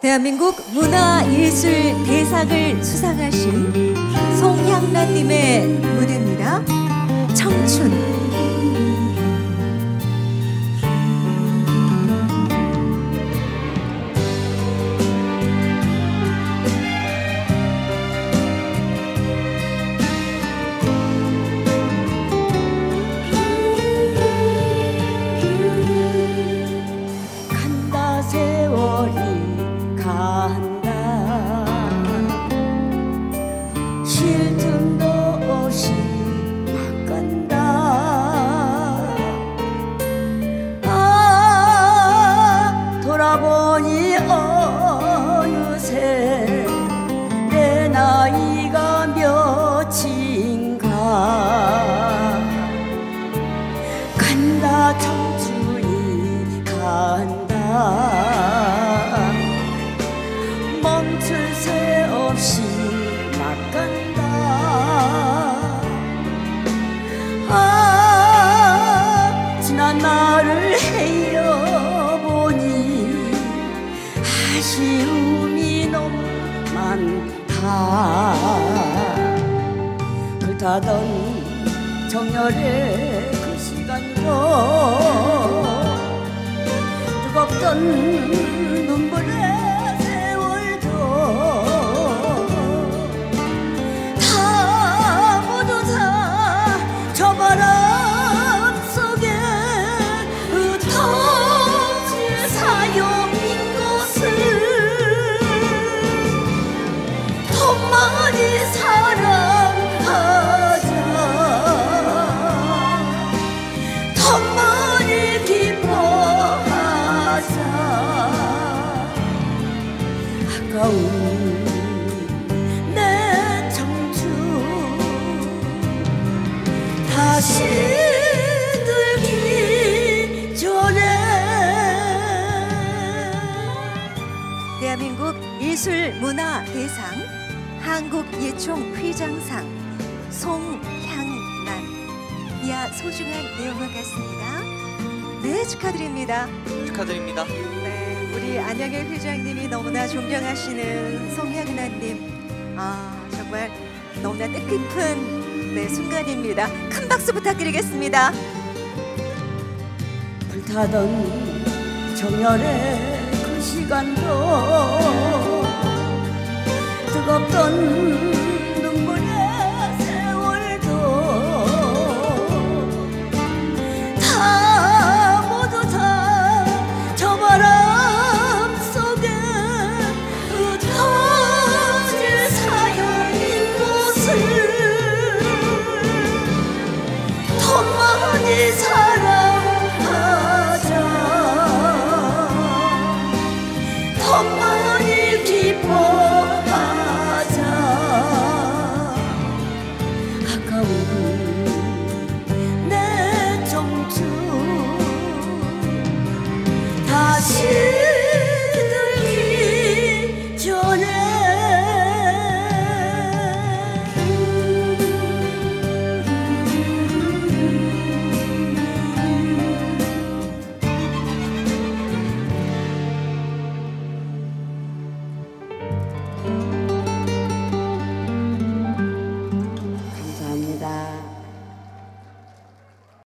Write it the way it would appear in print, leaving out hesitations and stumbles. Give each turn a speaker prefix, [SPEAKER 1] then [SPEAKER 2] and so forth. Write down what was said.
[SPEAKER 1] 대한민국 문화예술 대상을 수상하신 송향란님의 무대입니다. 청춘.
[SPEAKER 2] 간다 세월이 간다 쉴 틈도 없이 막 간다 아 돌아보니 어느새 내 나이가 몇인가 간다 청춘이 간다 멈출 새 없이 막 간다 아 지난 날을 헤어보니 아쉬움이 너무 많다 불타던 정열의 그 시간도 뜨겁던 눈물의 세월도 다 모두 다 저 바람 속에 흩어질 사연인 것을 더 많이 사랑하자 더 많이 기뻐하자 아까운 내 청춘 다시 들기 전에
[SPEAKER 1] 대한민국 예술문화대상 한국예총 회장상 송향란. 이하 소중한 내용을 같습니다. 네, 축하드립니다.
[SPEAKER 3] 축하드립니다.
[SPEAKER 1] 네, 우리 안양의 회장님이 너무나 존경하시는 송향란님, 정말 너무나 뜻깊은 순간입니다. 큰 박수 부탁드리겠습니다.
[SPEAKER 2] 불타던 정열의 그 시간도 뜨겁던 눈물의 세월도 다 모두 다 저 바람 속에 흩어질 사연인 곳을 더 많이 사랑하자 더 많이 기뻐하자 아까운 내 청춘 다시